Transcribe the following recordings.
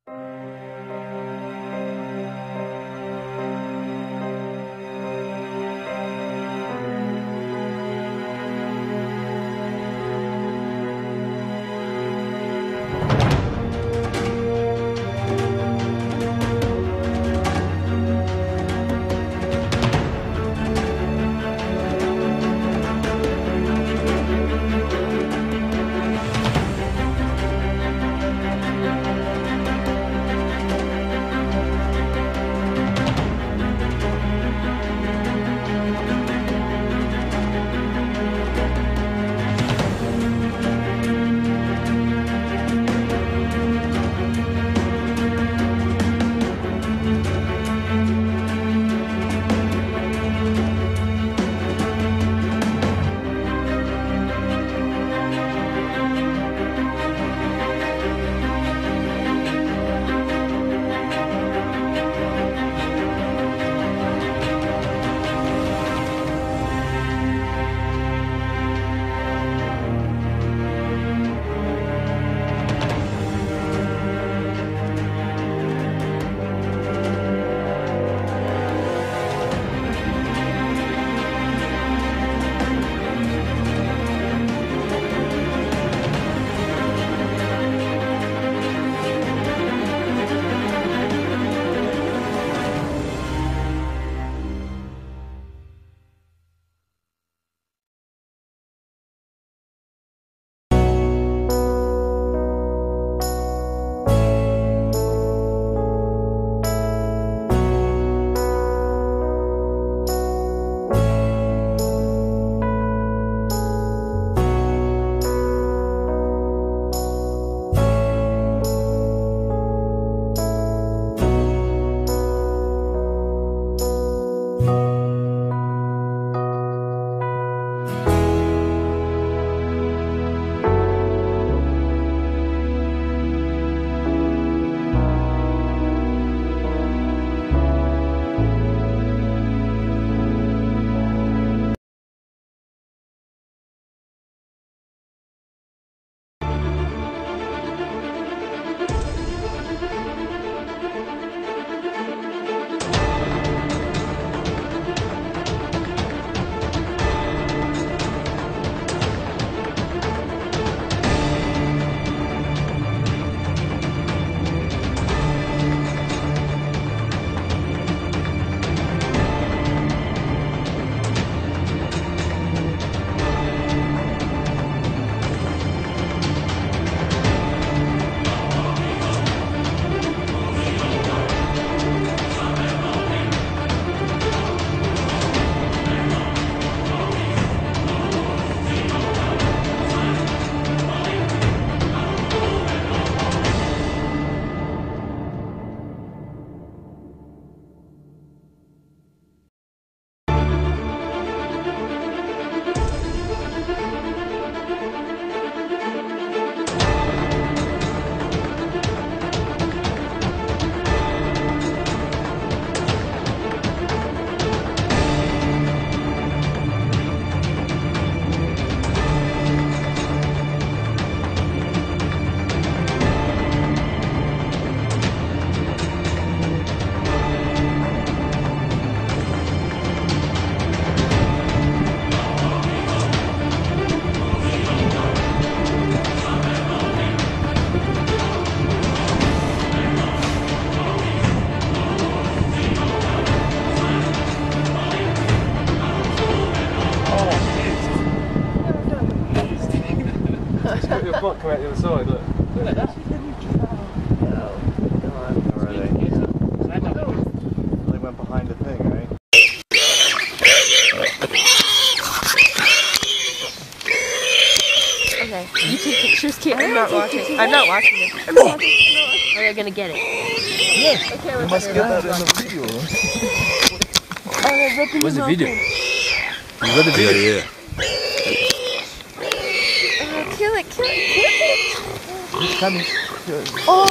your butt come out the other side, look. Look at that. They went behind the thing, right? Okay, you take pictures, kid. I'm not watching. I'm not watching it. I'm not watching it. Are you gonna get it? Yeah. Okay, We must get that in the video. Where's the video? You got the video? Yeah. Kill it, kill it, kill it! It's coming. Oh!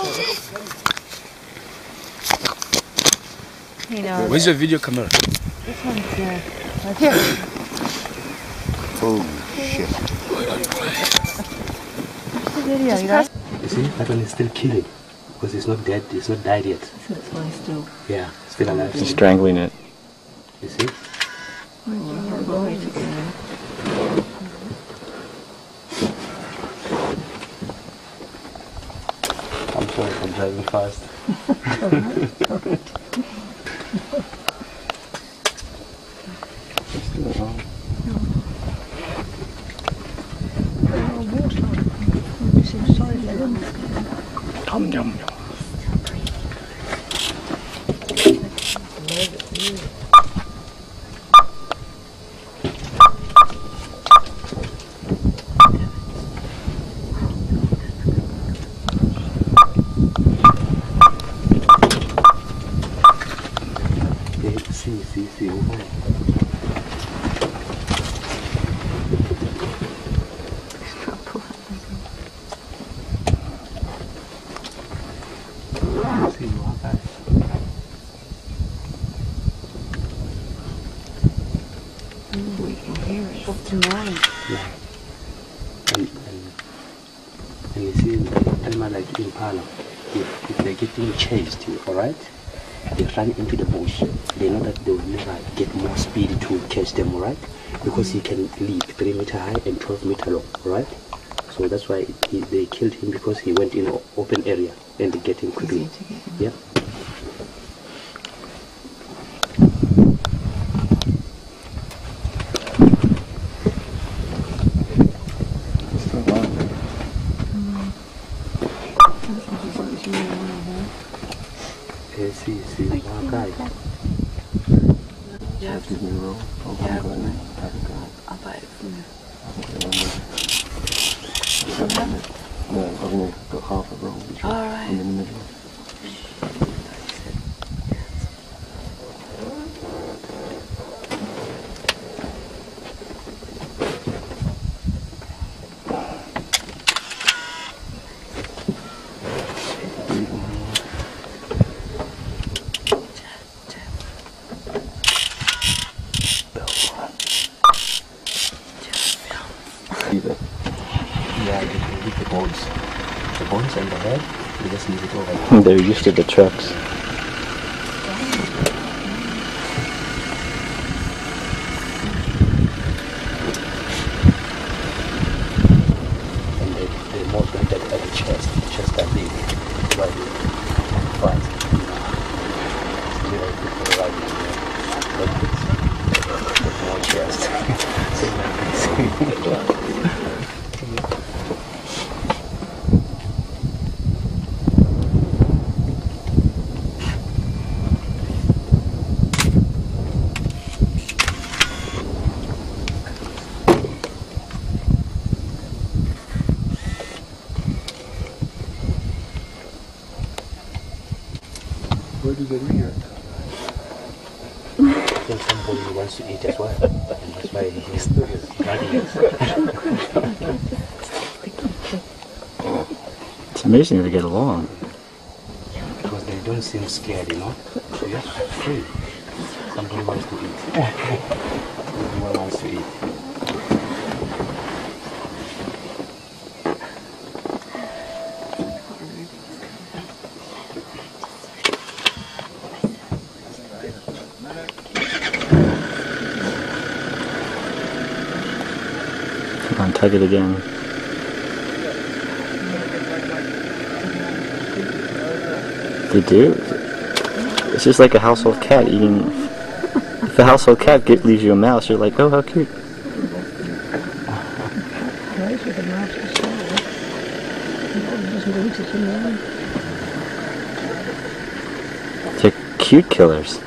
You know. Where's your video camera? This one's right here. Oh shit. What's the video? You guys? You see, that one is still killing. because it's not dead, it's not died yet. So that's why still. Yeah, still alive. He's strangling it. You see? I'm sorry for driving fast. Yum, yum, yum. See. We can hear it. What's tonight? Yeah. And you see, the animal like impala, if they're getting chased, alright, they run into the bush. They know that they will never get more speed to catch them, alright, because he can leap 3 meter high and 12 meter long, alright. So that's why they killed him, because he went in an open area and they get him quickly. Yeah. See, one guy. Yeah. I'll buy it from you. No, I've only got half a roll. Alright. I'm in the middle. Yeah, you can leave the bones. The bones and the head, you just leave it over. They're used to the trucks. And they're more good at the chest and the right front. It's really good for the right but more chest. Where do they rear? I think somebody wants to eat as well, and that's why he's guarding it. It's amazing they get along. Because they don't seem scared, you know. So yes, free. Somebody wants to eat. Everyone wants to eat. Come on, tug it again. They do. It's just like a household cat eating. If a household cat leaves you a mouse, you're like, oh, how cute. They're cute killers.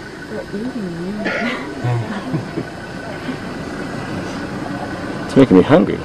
It's making me hungry.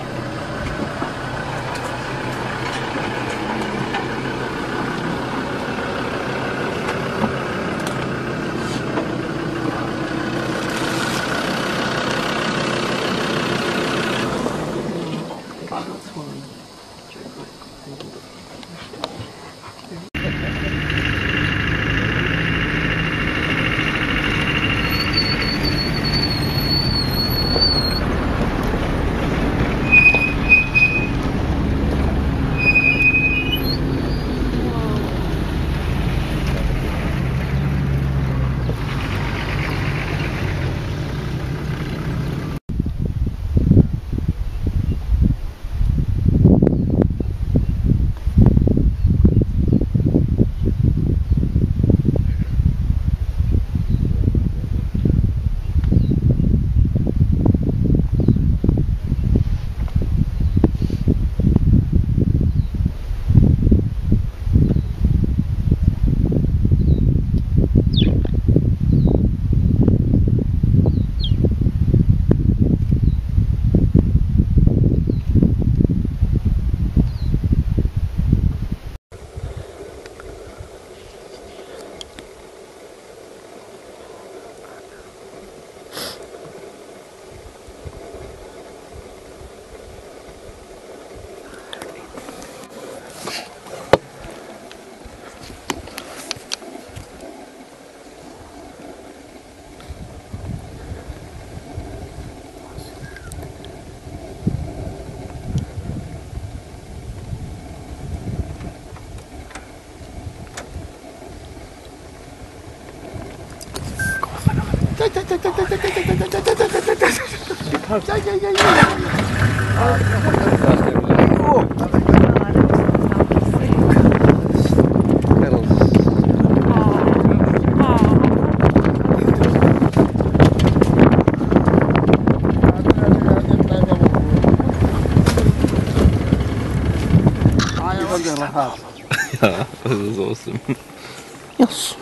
Yeah, this is awesome. Yes.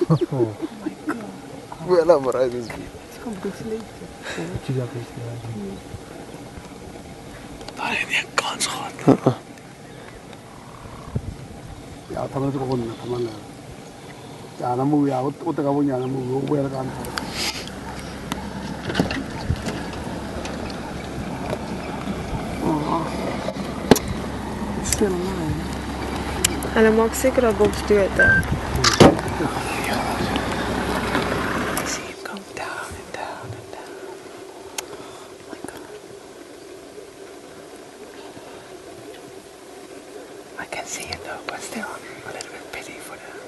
Well, I'm right this 야, 타면 좀 오겠네, 타면. 야, 나무 야, 어디가 보냐, 나무 왜 이렇게 안 타? Still mine. And I'm not sick of going to do it though. See him go down and down and down. Oh my God. I can see it though, but still a little bit pity for the